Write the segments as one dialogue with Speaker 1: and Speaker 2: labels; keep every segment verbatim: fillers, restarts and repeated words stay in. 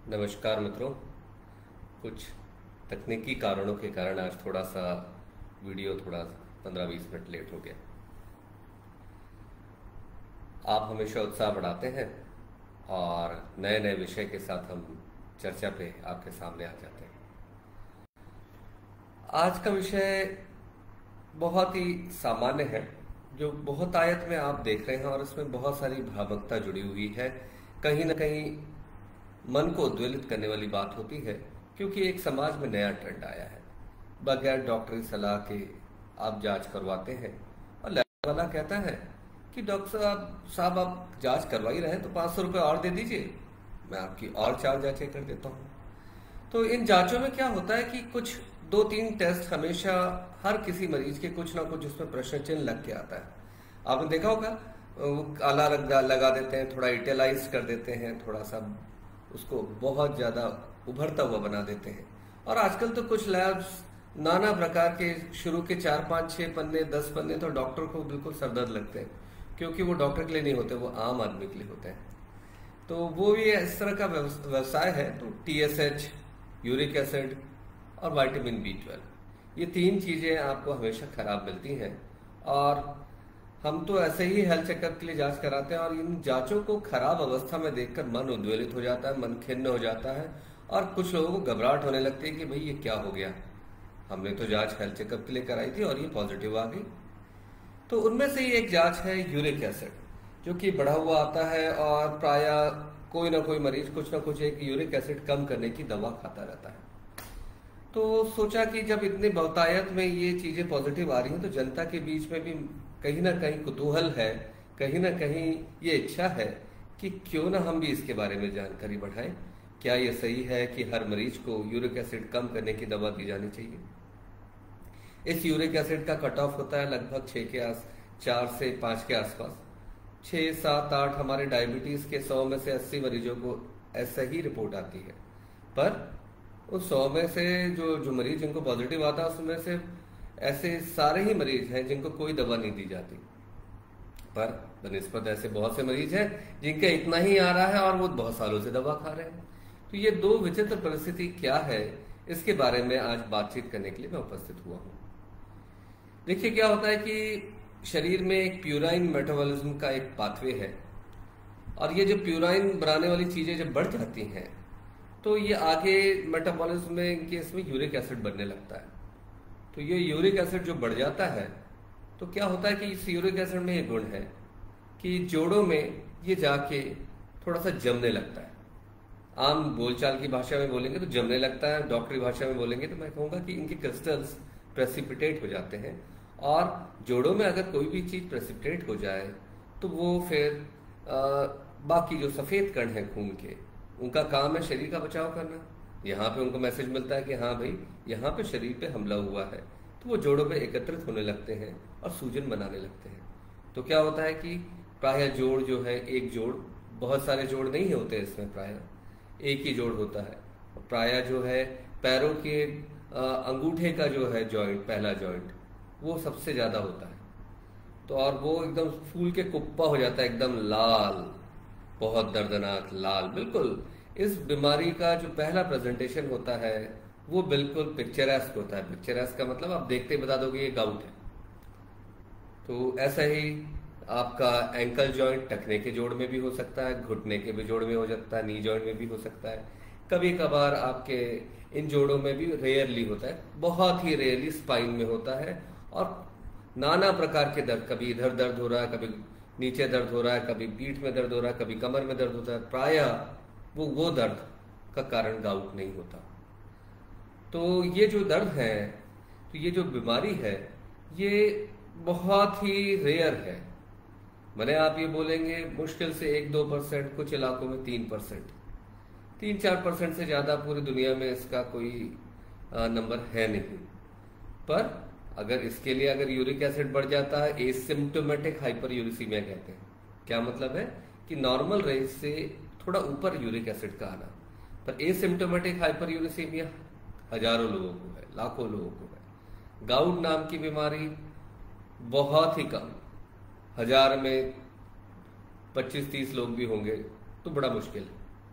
Speaker 1: नमस्कार मित्रों। कुछ तकनीकी कारणों के कारण आज थोड़ा सा वीडियो थोड़ा पंद्रह बीस मिनट लेट हो गया। आप हमेशा उत्साह बढ़ाते हैं और नए नए विषय के साथ हम चर्चा पे आपके सामने आ जाते हैं। आज का विषय बहुत ही सामान्य है, जो बहुत आयत में आप देख रहे हैं और इसमें बहुत सारी भ्रामकता जुड़ी हुई है। कहीं ना कहीं मन को उद्वेलित करने वाली बात होती है, क्योंकि एक समाज में नया ट्रेंड आया है। बगैर डॉक्टरी सलाह के आप जांच करवाते हैं और लैब वाला कहता है कि डॉक्टर साहब साहब आप जांच करवा ही रहे हैं तो पाँच सौ रुपये और दे दीजिए, मैं आपकी और चार जांचें कर देता हूँ। तो इन जांचों में क्या होता है कि कुछ दो तीन टेस्ट हमेशा हर किसी मरीज के कुछ ना कुछ उसमें प्रश्न चिन्ह लग के आता है। आपने देखा होगा, काला रंग लगा देते हैं, थोड़ा इटेलाइज कर देते हैं, थोड़ा सा उसको बहुत ज्यादा उभरता हुआ बना देते हैं। और आजकल तो कुछ लैब्स नाना प्रकार के, शुरू के चार पांच छह पन्ने दस पन्ने तो डॉक्टर को बिल्कुल सरदर्द लगते हैं, क्योंकि वो डॉक्टर के लिए नहीं होते, वो आम आदमी के लिए होते हैं। तो वो ये इस तरह का व्यवसाय है। तो T S H, uric acid और विटामिन बी ट्वेल्व, ये तीन चीजें आपको हमेशा खराब मिलती हैं। और हम तो ऐसे ही हेल्थ चेकअप के लिए जांच कराते हैं और इन जांचों को खराब अवस्था में देखकर मन उद्वेलित हो जाता है, मन खिन्न हो जाता है और कुछ लोगों को घबराहट होने लगती है कि भाई ये क्या हो गया, हमने तो जांच हेल्थ चेकअप के लिए कराई थी और ये पॉजिटिव आ गई। तो उनमें से ही एक जांच है यूरिक एसिड, जो कि बढ़ा हुआ आता है और प्राय कोई ना कोई मरीज कुछ ना कुछ एक यूरिक एसिड कम करने की दवा खाता रहता है। तो सोचा कि जब इतनी बहुतायत में ये चीजें पॉजिटिव आ रही हैं तो जनता के बीच में भी कहीं ना कहीं कुतूहल है, कहीं ना कहीं ये इच्छा है कि क्यों ना हम भी इसके बारे में जानकारी बढ़ाएं। क्या ये सही है कि हर मरीज को यूरिक एसिड कम करने की दवा दी जानी चाहिए? इस यूरिक एसिड का कट ऑफ होता है लगभग छह के आस चार से पांच के आसपास। छह सात आठ हमारे डायबिटीज के सौ में से अस्सी मरीजों को ऐसा ही रिपोर्ट आती है। पर उस सौ में से जो जो मरीज जिनको पॉजिटिव आता है उसमें से ऐसे सारे ही मरीज हैं जिनको कोई दवा नहीं दी जाती। पर बनिस्बत ऐसे बहुत से मरीज हैं जिनका इतना ही आ रहा है और वो बहुत सालों से दवा खा रहे हैं। तो ये दो विचित्र परिस्थिति क्या है, इसके बारे में आज बातचीत करने के लिए मैं उपस्थित हुआ हूं। देखिए, क्या होता है कि शरीर में एक प्यूराइन मेटाबॉलिज्म का एक पाथवे है और ये जो प्यूराइन बनाने वाली चीजें जब बढ़ जाती हैं तो ये आगे मेटाबॉलिज्म में केस में यूरिक एसिड बनने लगता है। तो ये यूरिक एसिड जो बढ़ जाता है तो क्या होता है कि इस यूरिक एसिड में ये गुण है कि जोड़ों में ये जाके थोड़ा सा जमने लगता है। आम बोलचाल की भाषा में बोलेंगे तो जमने लगता है, डॉक्टरी भाषा में बोलेंगे तो मैं कहूंगा कि इनके क्रिस्टल्स प्रेसिपिटेट हो जाते हैं। और जोड़ों में अगर कोई भी चीज प्रेसिपिटेट हो जाए तो वो फिर आ, बाकी जो सफेद कण है खून के, उनका काम है शरीर का बचाव करना। यहाँ पे उनको मैसेज मिलता है कि हाँ भाई यहाँ पे शरीर पे हमला हुआ है, तो वो जोड़ों पे एकत्रित होने लगते हैं और सूजन बनाने लगते हैं। तो क्या होता है कि प्राय जोड़ जो है, एक जोड़, बहुत सारे जोड़ नहीं होते इसमें, प्राय एक ही जोड़ होता है। प्राय जो है पैरों के अंगूठे का जो है जॉइंट, पहला जॉइंट, वो सबसे ज्यादा होता है। तो और वो एकदम फूल के कुप्पा हो जाता है, एकदम लाल, बहुत दर्दनाक लाल। बिल्कुल इस बीमारी का जो पहला प्रेजेंटेशन होता है वो बिल्कुल पिक्चरेस्क होता है। पिक्चरेस्क का मतलब आप देखते ही बता दोगे ये गाउट है। तो ऐसा ही आपका एंकल जॉइंट टखने के जोड़ में भी हो सकता है, घुटने के भी जोड़ में हो सकता है, नी जॉइंट में भी हो सकता है, कभी कभार आपके इन जोड़ों में भी रेयरली होता है, बहुत ही रेयरली स्पाइन में होता है। और नाना प्रकार के दर्द, कभी इधर दर्द हो रहा है, कभी नीचे दर्द हो रहा है, कभी पीठ में दर्द हो रहा है, कभी कमर में दर्द होता है, प्राय वो वो दर्द का कारण गाउट नहीं होता। तो ये जो दर्द है, तो ये जो बीमारी है, ये बहुत ही रेयर है। मैंने आप ये बोलेंगे मुश्किल से एक दो परसेंट, कुछ इलाकों में तीन परसेंट, तीन चार परसेंट से ज्यादा पूरी दुनिया में इसका कोई नंबर है नहीं। पर अगर इसके लिए अगर यूरिक एसिड बढ़ जाता है, एसिम्प्टोमेटिक हाइपरयूरिसीमिया कहते हैं। क्या मतलब है कि नॉर्मल रेंज से थोड़ा ऊपर यूरिक एसिड का आना। पर एसिम्प्टोमेटिक हाइपरयूरिसीमिया हजारों लोगों को है, लाखों लोगों को है। गाउट नाम की बीमारी बहुत ही कम, हजार में पच्चीस तीस लोग भी होंगे तो बड़ा मुश्किल है।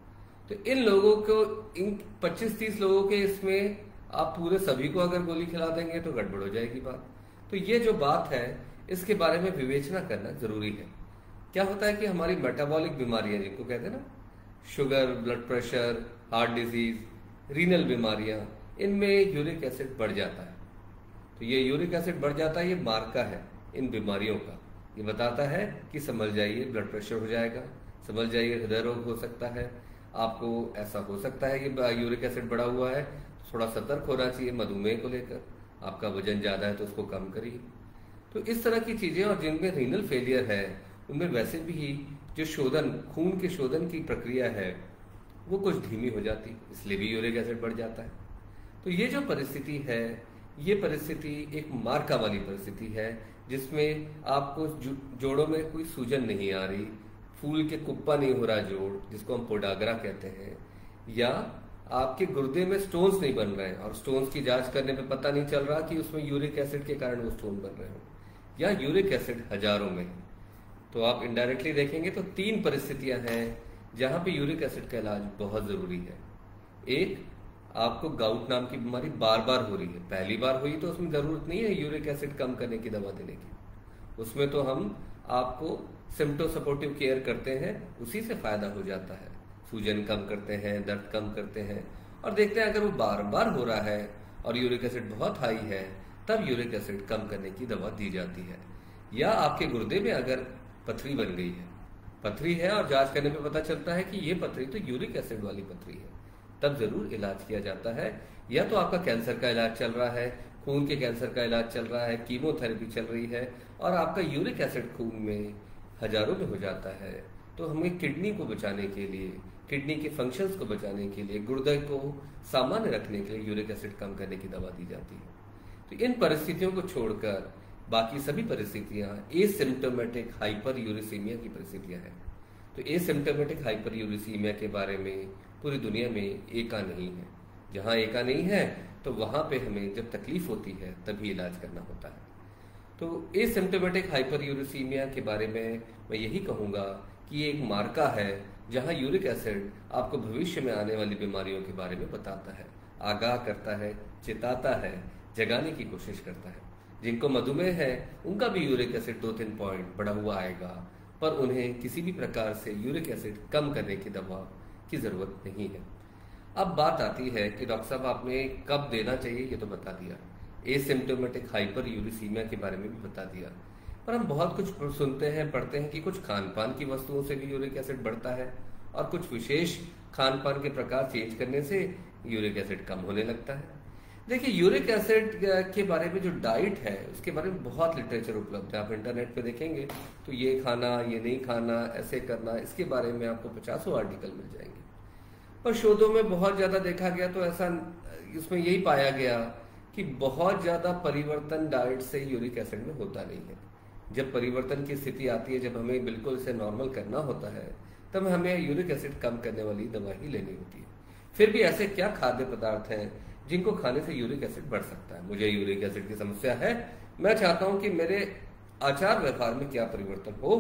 Speaker 1: तो इन लोगों को, इन पच्चीस तीस लोगों के इसमें आप पूरे सभी को अगर गोली खिला देंगे तो गड़बड़ हो जाएगी बात। तो ये जो बात है इसके बारे में विवेचना करना जरूरी है। क्या होता है कि हमारी मेटाबॉलिक बीमारियां जिनको कहते हैं ना, sugar, blood pressure, heart disease, renal बीमारियां, इनमें यूरिक एसिड बढ़ जाता है। तो ये यूरिक एसिड बढ़ जाता है, ये मार्का है इन बीमारियों का। ये बताता है कि समझ जाइए ब्लड प्रेशर हो जाएगा, समझ जाइए हृदय रोग हो सकता है, आपको ऐसा हो सकता है कि यूरिक एसिड बढ़ा हुआ है, थोड़ा सतर्क होना चाहिए मधुमेह को लेकर, आपका वजन ज्यादा है तो उसको कम करिए। तो इस तरह की चीजें, और जिनमें रीनल फेलियर है उनमें वैसे भी जो शोधन, खून के शोधन की प्रक्रिया है वो कुछ धीमी हो जाती है, इसलिए भी यूरिक एसिड बढ़ जाता है। तो ये जो परिस्थिति है, ये परिस्थिति एक मार्का वाली परिस्थिति है, जिसमें आपको जोड़ों में कोई सूजन नहीं आ रही, फूल के कुप्पा नहीं हो रहा जोड़, जिसको हम पोडागरा कहते हैं, या आपके गुर्दे में स्टोन्स नहीं बन रहे हैं और स्टोन्स की जांच करने पे पता नहीं चल रहा कि उसमें यूरिक एसिड के कारण वो स्टोन बन रहे हो, या यूरिक एसिड हजारों में। तो आप इनडायरेक्टली देखेंगे तो तीन परिस्थितियां हैं जहां पे यूरिक एसिड का इलाज बहुत जरूरी है। एक, आपको गाउट नाम की बीमारी बार बार हो रही है, पहली बार हुई तो उसमें जरूरत नहीं है यूरिक एसिड कम करने की दवा देने की, उसमें तो हम आपको सिम्टो सपोर्टिव केयर करते हैं, उसी से फायदा हो जाता है, सूजन कम करते हैं, दर्द कम करते हैं, और देखते हैं अगर वो बार बार हो रहा है और यूरिक एसिड बहुत हाई है तब यूरिक एसिड कम करने की दवा दी जाती है। या आपके गुर्दे में अगर पथरी बन गई है, पथरी है और जांच करने पे पता चलता है कि ये पथरी तो यूरिक एसिड वाली पथरी है, तब जरूर इलाज किया जाता है। या तो आपका कैंसर का इलाज चल रहा है, खून के कैंसर का इलाज चल रहा है, कीमोथेरेपी चल रही है, और आपका यूरिक एसिड खून में हजारों में हो जाता है, तो हमें किडनी को बचाने के लिए, किडनी के फंक्शंस को बचाने के लिए, गुर्दे को सामान्य रखने के लिए यूरिक एसिड कम करने की दवा दी जाती है। तो इन परिस्थितियों को छोड़कर बाकी सभी परिस्थितियां एसिम्प्टोमेटिक हाइपर यूरिसीमिया की परिस्थितियां हैं। तो एसिम्प्टोमेटिक हाइपर यूरिसीमिया के बारे में पूरी दुनिया में एका नहीं है, जहां एका नहीं है तो वहां पे हमें जब तकलीफ होती है तभी इलाज करना होता है। तो एसिम्प्टोमेटिक हाइपर यूरिसीमिया के बारे में मैं यही कहूंगा कि ये एक मार्का है जहां यूरिक एसिड आपको भविष्य में आने वाली बीमारियों के बारे में बताता है, आगाह करता है, चेताता है, जगाने की कोशिश करता है। जिनको मधुमेह है उनका भी यूरिक एसिड दो तीन पॉइंट बढ़ा हुआ आएगा, पर उन्हें किसी भी प्रकार से यूरिक एसिड कम करने की दवा की जरूरत नहीं है। अब बात आती है कि डॉक्टर साहब आपने कब देना चाहिए, ये तो बता दिया, एसिम्प्टोमेटिक हाइपर यूरिसीमिया के बारे में भी बता दिया, पर हम बहुत कुछ सुनते हैं, पढ़ते हैं कि कुछ खान पान की वस्तुओं से भी यूरिक एसिड बढ़ता है और कुछ विशेष खान पान के प्रकार चेंज करने से यूरिक एसिड कम होने लगता है। देखिए, यूरिक एसिड के बारे में जो डाइट है उसके बारे में बहुत लिटरेचर उपलब्ध है, आप इंटरनेट पे देखेंगे तो ये खाना, ये नहीं खाना, ऐसे करना, इसके बारे में आपको पचासों आर्टिकल मिल जाएंगे। पर शोधों में बहुत ज्यादा देखा गया तो ऐसा इसमें यही पाया गया कि बहुत ज्यादा परिवर्तन डाइट से यूरिक एसिड में होता नहीं है। जब परिवर्तन की स्थिति आती है, जब हमें बिल्कुल इसे नॉर्मल करना होता है, तब हमें यूरिक एसिड कम करने वाली दवा ही लेनी होती है। फिर भी ऐसे क्या खाद्य पदार्थ हैं जिनको खाने से यूरिक एसिड बढ़ सकता है? मुझे यूरिक एसिड की समस्या है, मैं चाहता हूं कि मेरे आचार व्यवहार में क्या परिवर्तन हो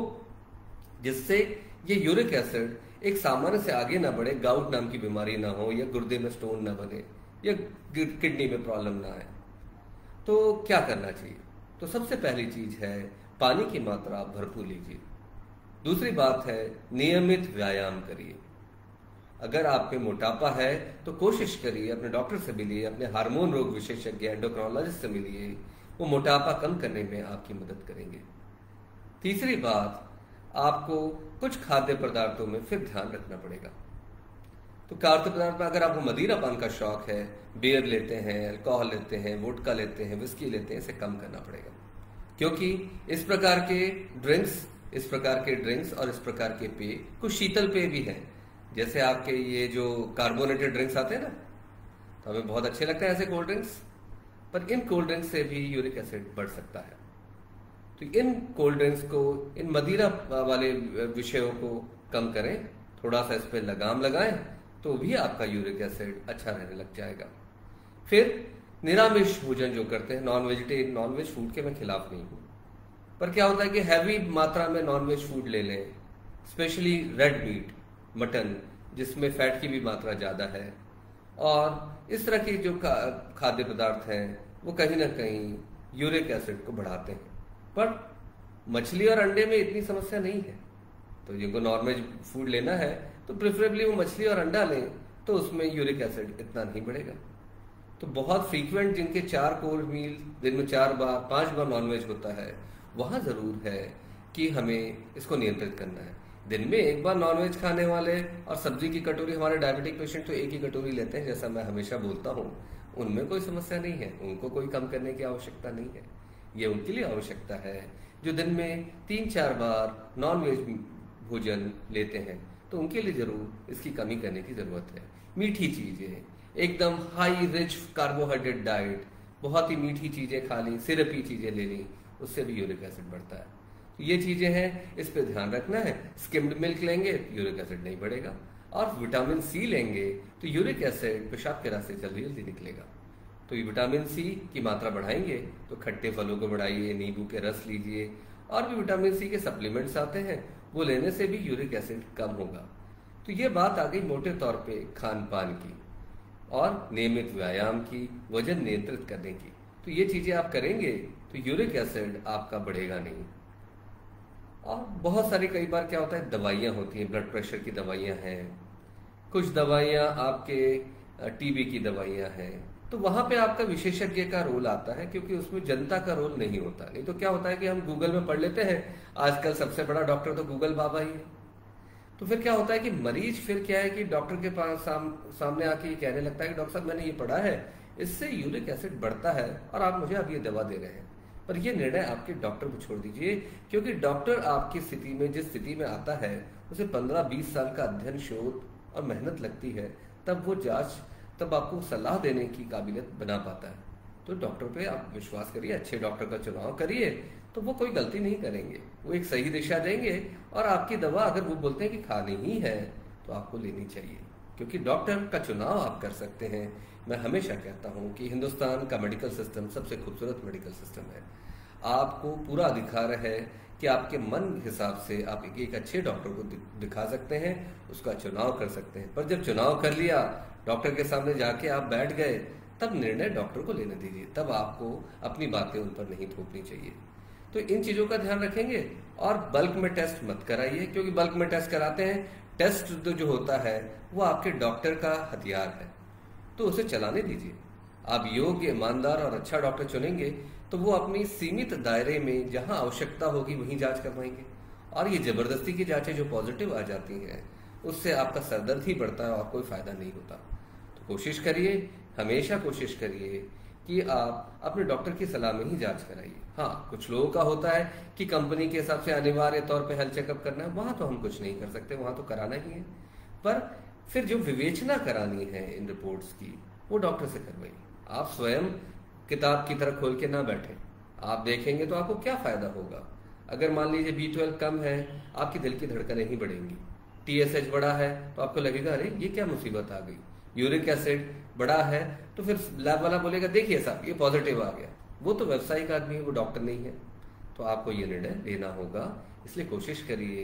Speaker 1: जिससे ये यूरिक एसिड एक सामान्य से आगे ना बढ़े, गाउट नाम की बीमारी ना हो, या गुर्दे में स्टोन ना बने, या किडनी में प्रॉब्लम ना आए। तो क्या करना चाहिए? तो सबसे पहली चीज है पानी की मात्रा आप भरपूर लीजिए। दूसरी बात है नियमित व्यायाम करिए। अगर आप में मोटापा है तो कोशिश करिए अपने डॉक्टर से मिलिए, अपने हार्मोन रोग विशेषज्ञ एंडोक्रोनोलॉजिस्ट से मिलिए, वो मोटापा कम करने में आपकी मदद करेंगे। तीसरी बात, आपको कुछ खाद्य पदार्थों में फिर ध्यान रखना पड़ेगा। तो खाद्य पदार्थ में अगर आपको मदिरा पान का शौक है, बियर लेते हैं, अल्कोहल लेते हैं, वोडका लेते हैं, विस्की लेते हैं, इसे कम करना पड़ेगा, क्योंकि इस प्रकार के ड्रिंक्स इस प्रकार के ड्रिंक्स और इस प्रकार के पेय, कुछ शीतल पेय भी हैं, जैसे आपके ये जो कार्बोनेटेड ड्रिंक्स आते हैं ना, तो हमें बहुत अच्छे लगते हैं ऐसे कोल्ड ड्रिंक्स, पर इन कोल्ड ड्रिंक्स से भी यूरिक एसिड बढ़ सकता है। तो इन कोल्ड ड्रिंक्स को, इन मदिरा वाले विषयों को कम करें, थोड़ा सा इस पर लगाम लगाएं, तो भी आपका यूरिक एसिड अच्छा रहने लग जाएगा। फिर निरामिष भोजन जो करते हैं, non vegetarian, non veg food के मैं खिलाफ नहीं हूं, पर क्या होता है कि हैवी मात्रा में नॉन वेज फूड ले लें, स्पेशली रेड मीट, मटन, जिसमें फैट की भी मात्रा ज़्यादा है, और इस तरह के जो खाद्य पदार्थ हैं वो कहीं ना कहीं यूरिक एसिड को बढ़ाते हैं। पर मछली और अंडे में इतनी समस्या नहीं है, तो जिनको नॉनवेज फूड लेना है तो प्रेफरेबली वो मछली और अंडा लें, तो उसमें यूरिक एसिड इतना नहीं बढ़ेगा। तो बहुत फ्रीक्वेंट जिनके चार कोर्स मील दिन में चार बार पांच बार नॉनवेज होता है, वहाँ ज़रूर है कि हमें इसको नियंत्रित करना है। दिन में एक बार नॉनवेज खाने वाले और सब्जी की कटोरी, हमारे डायबिटिक पेशेंट तो एक ही कटोरी लेते हैं, जैसा मैं हमेशा बोलता हूँ, उनमें कोई समस्या नहीं है, उनको कोई कम करने की आवश्यकता नहीं है। ये उनके लिए आवश्यकता है जो दिन में तीन चार बार नॉनवेज भोजन लेते हैं, तो उनके लिए जरूर इसकी कमी करने की जरूरत है। मीठी चीजें, एकदम हाई रिच कार्बोहाइड्रेट डाइट, बहुत ही मीठी चीजें खा ली, सिरपी चीजें ले ली, उससे भी यूरिक एसिड बढ़ता है। तो ये चीजें हैं, इस पे ध्यान रखना है। स्किम्ड मिल्क लेंगे यूरिक एसिड नहीं बढ़ेगा, और विटामिन सी लेंगे तो यूरिक एसिड पेशाब के रास्ते जल्दी जल्दी निकलेगा। तो ये विटामिन सी की मात्रा बढ़ाएंगे तो खट्टे फलों को बढ़ाइए, नींबू के रस लीजिए, और भी विटामिन सी के सप्लीमेंट्स आते हैं, वो लेने से भी यूरिक एसिड कम होगा। तो ये बात आ गई मोटे तौर पे खान पान की और नियमित व्यायाम की, वजन नियंत्रित करने की। तो ये चीजें आप करेंगे तो यूरिक एसिड आपका बढ़ेगा नहीं। और बहुत सारी कई बार क्या होता है, दवाइयाँ होती हैं, ब्लड प्रेशर की दवाइयाँ हैं, कुछ दवाइयाँ आपके टीबी की दवाइयाँ हैं, तो वहां पे आपका विशेषज्ञ का रोल आता है, क्योंकि उसमें जनता का रोल नहीं होता। नहीं तो क्या होता है कि हम गूगल में पढ़ लेते हैं, आजकल सबसे बड़ा डॉक्टर तो गूगल बाबा ही है। तो फिर क्या होता है कि मरीज फिर क्या है कि डॉक्टर के पास साम, सामने आके ये कहने लगता है कि डॉक्टर साहब मैंने ये पढ़ा है, इससे यूरिक एसिड बढ़ता है और आप मुझे अब ये दवा दे रहे हैं। पर ये निर्णय आपके डॉक्टर को छोड़ दीजिए, क्योंकि डॉक्टर आपकी स्थिति में, जिस स्थिति में आता है, उसे पंद्रह बीस साल का अध्ययन, शोध और मेहनत लगती है, तब वो जांच, तब आपको सलाह देने की काबिलियत बना पाता है। तो डॉक्टर पे आप विश्वास करिए, अच्छे डॉक्टर का चुनाव करिए, तो वो कोई गलती नहीं करेंगे, वो एक सही दिशा देंगे, और आपकी दवा अगर वो बोलते हैं कि खानी ही है तो आपको लेनी चाहिए, क्योंकि डॉक्टर का चुनाव आप कर सकते हैं। मैं हमेशा कहता हूं कि हिंदुस्तान का मेडिकल सिस्टम सबसे खूबसूरत मेडिकल सिस्टम है। आपको पूरा अधिकार है कि आपके मन हिसाब से आप एक, एक अच्छे डॉक्टर को दिखा सकते हैं, उसका चुनाव कर सकते हैं। पर जब चुनाव कर लिया, डॉक्टर के सामने जाके आप बैठ गए, तब निर्णय डॉक्टर को लेने दीजिए, तब आपको अपनी बातें उन पर नहीं थोपनी चाहिए। तो इन चीजों का ध्यान रखेंगे, और बल्क में टेस्ट मत कराइए, क्योंकि बल्क में टेस्ट कराते हैं, टेस्ट तो जो होता है वो आपके डॉक्टर का हथियार है, तो उसे चलाने दीजिए। आप योग्य, ईमानदार और अच्छा डॉक्टर चुनेंगे तो वो अपनी सीमित दायरे में जहां आवश्यकता होगी वहीं जांच करवाएंगे। और ये जबरदस्ती की जांचें जो पॉजिटिव आ जाती हैं, उससे आपका सरदर्द ही बढ़ता है और कोई फायदा नहीं होता। तो कोशिश करिए, हमेशा कोशिश करिए कि आप अपने डॉक्टर की सलाह में ही जांच कराइए। हाँ, कुछ लोगों का होता है कि कंपनी के हिसाब से अनिवार्य तौर पे हेल्थ चेकअप करना है, वहां तो हम कुछ नहीं कर सकते, वहां तो कराना ही है। पर फिर जो विवेचना करानी है इन रिपोर्ट्स की, वो डॉक्टर से करवाइए। आप स्वयं किताब की तरह खोल के ना बैठे, आप देखेंगे तो आपको क्या फायदा होगा। अगर मान लीजिए बी ट्वेल्व कम है, आपकी दिल की धड़कनें ही बढ़ेंगी। टी एस एच बढ़ा है तो आपको लगेगा अरे ये क्या मुसीबत आ गई। यूरिक एसिड बढ़ा है तो फिर लैब वाला बोलेगा देखिए साहब ये पॉजिटिव आ गया। वो तो व्यावसायिक आदमी है, वो डॉक्टर नहीं है। तो आपको ये निर्णय लेना होगा, इसलिए कोशिश करिए।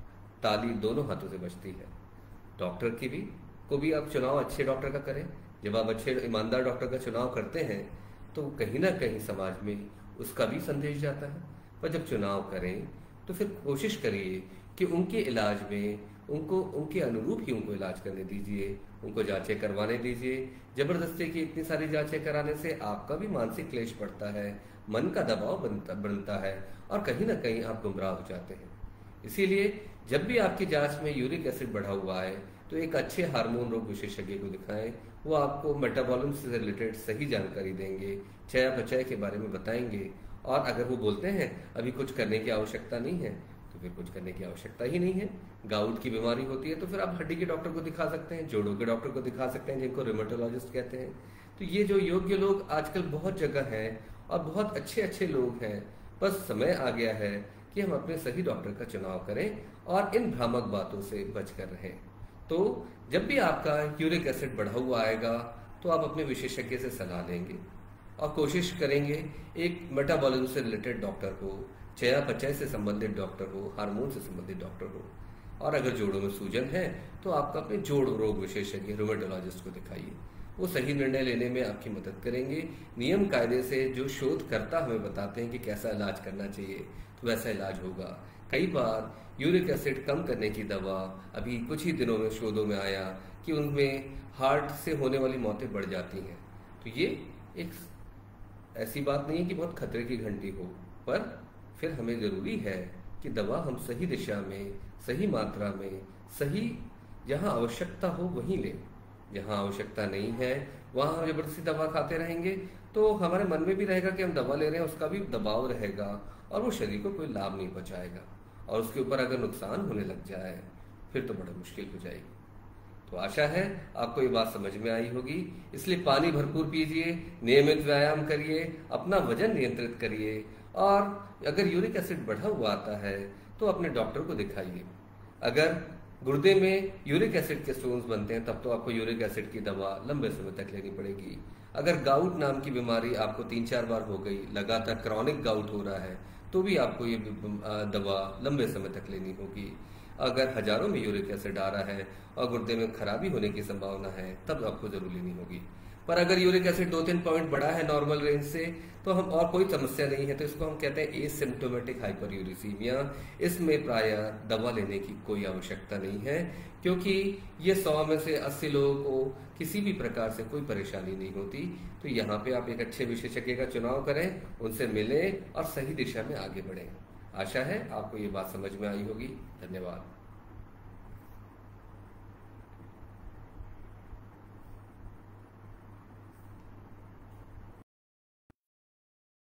Speaker 1: ताली दोनों हाथों से बजती है, डॉक्टर की भी को भी आप चुनाव अच्छे डॉक्टर का करें। जब आप अच्छे ईमानदार डॉक्टर का चुनाव करते हैं तो कहीं ना कहीं समाज में उसका भी संदेश जाता है। पर जब चुनाव करें तो फिर कोशिश करिए कि उनके इलाज में उनको उनके अनुरूप ही उनको इलाज करने दीजिए, उनको जांचें करवाने दीजिए। जबरदस्ती की इतनी सारी जांचें कराने से आपका भी मानसिक क्लेश पड़ता है, मन का दबाव बनता बनता है और कहीं ना कहीं आप गुमराह हो जाते हैं। इसीलिए जब भी आपकी जांच में यूरिक एसिड बढ़ा हुआ है तो एक अच्छे हार्मोन रोग विशेषज्ञ को दिखाएं। वो आपको मेटाबॉलिज्म से रिलेटेड सही जानकारी देंगे, चयापचय के बारे में बताएंगे। और अगर वो बोलते हैं अभी कुछ करने की आवश्यकता नहीं है तो फिर कुछ करने की आवश्यकता ही नहीं है। गाउट की बीमारी होती है तो फिर आप हड्डी के डॉक्टर को दिखा सकते हैं, जोड़ों के डॉक्टर को दिखा सकते हैं, जिनको रिमेटोलॉजिस्ट कहते हैं। तो ये जो योग्य लोग आजकल बहुत जगह हैं और बहुत अच्छे अच्छे लोग हैं। बस समय आ गया है कि हम अपने सही डॉक्टर का चुनाव करें और इन भ्रामक बातों से बचकर रहें। तो जब भी आपका यूरिक एसिड बढ़ा हुआ आएगा तो आप अपने विशेषज्ञ से सलाह लेंगे और कोशिश करेंगे एक मेटाबॉलिज्म से रिलेटेड डॉक्टर हो, चयापचय से संबंधित डॉक्टर हो, हार्मोन से संबंधित डॉक्टर हो। और अगर जोड़ों में सूजन है तो आपका अपने जोड़ रोग विशेषज्ञ रोमेटोलॉजिस्ट को दिखाइए। वो सही निर्णय लेने में आपकी मदद करेंगे। नियम कायदे से जो शोधकर्ता हमें बताते हैं कि कैसा इलाज करना चाहिए तो वैसा इलाज होगा। कई बार यूरिक एसिड कम करने की दवा, अभी कुछ ही दिनों में शोधों में आया कि उनमें हार्ट से होने वाली मौतें बढ़ जाती हैं। तो ये एक ऐसी बात नहीं है कि बहुत खतरे की घंटी हो, पर फिर हमें जरूरी है कि दवा हम सही दिशा में, सही मात्रा में, सही जहां आवश्यकता हो वहीं लें। जहां आवश्यकता नहीं है वहां हम जबरदस्ती दवा खाते रहेंगे तो हमारे मन में भी रहेगा कि हम दवा ले रहे हैं, उसका भी दबाव रहेगा और वो शरीर को कोई लाभ नहीं पहुंचाएगा, और उसके ऊपर अगर नुकसान होने लग जाए फिर तो बड़ा मुश्किल हो जाएगी। तो आशा है आपको ये बात समझ में आई होगी। इसलिए पानी भरपूर पीजिए, नियमित व्यायाम करिए, अपना वजन नियंत्रित करिए, और अगर यूरिक एसिड बढ़ा हुआ आता है तो अपने डॉक्टर को दिखाइए। अगर गुर्दे में यूरिक एसिड के स्टोन्स बनते हैं तब तो आपको यूरिक एसिड की दवा लंबे समय तक लेनी पड़ेगी। अगर गाउट नाम की बीमारी आपको तीन चार बार हो गई, लगातार क्रॉनिक गाउट हो रहा है, तो भी आपको ये दवा लंबे समय तक लेनी होगी। अगर हजारों में यूरिक एसिड आ रहा है और गुर्दे में खराबी होने की संभावना है तब आपको जरूर लेनी होगी। पर अगर यूरिक एसिड दो तीन पॉइंट बढ़ा है नॉर्मल रेंज से तो हम और कोई समस्या नहीं है तो इसको हम कहते हैं एसिम्प्टोमेटिक हाइपरयूरिसीमिया। इसमें प्रायः दवा लेने की कोई आवश्यकता नहीं है, क्योंकि ये सौ में से अस्सी लोगों को किसी भी प्रकार से कोई परेशानी नहीं होती। तो यहाँ पे आप एक अच्छे विशेषज्ञ का चुनाव करें, उनसे मिलें और सही दिशा में आगे बढ़ें। आशा है आपको ये बात समझ में आई होगी। धन्यवाद।